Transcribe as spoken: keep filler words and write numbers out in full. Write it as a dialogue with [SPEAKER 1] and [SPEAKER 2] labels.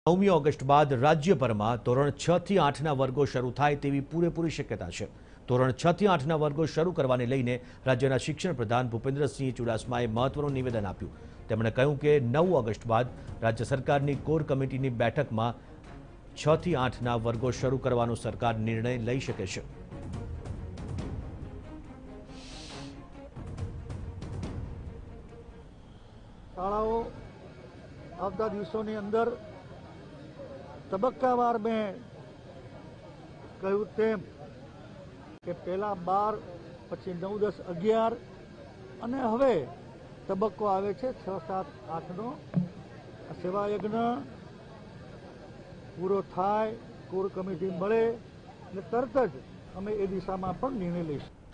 [SPEAKER 1] નવમી ઓગસ્ટ બાદ રાજ્યભરમાં ધોરણ છ થી આઠના વર્ગો શરૂ થાય તેવી પૂરેપૂરી શક્યતા છે। ધોરણ છ થી આઠના વર્ગો શરૂ કરવાને લઈને રાજ્યના શિક્ષણ પ્રધાન ભૂપેન્દ્રસિંહ ચુડાસમાએ મહત્વનું નિવેદન આપ્યું। તેમણે કહ્યું કે નવ ઓગસ્ટ બાદ રાજ્ય સરકારની કોર કમિટીની બેઠકમાં છ થી આઠના વર્ગો શરૂ કરવાનો સરકાર નિર્ણય લઈ શકે છે।
[SPEAKER 2] શાળાઓ આવતા દિવસોની અંદર તબક્કાવાર મેં કહ્યું તેમ કે પહેલા બાર, પછી નવ, દસ, અગિયાર અને હવે તબક્કો આવે છે છ, સાત, આઠનો। સેવા યજ્ઞ પૂરો થાય, કોર કમિટી મળે એટલે તરત જ અમે એ દિશામાં પણ નિર્ણય લઈશું।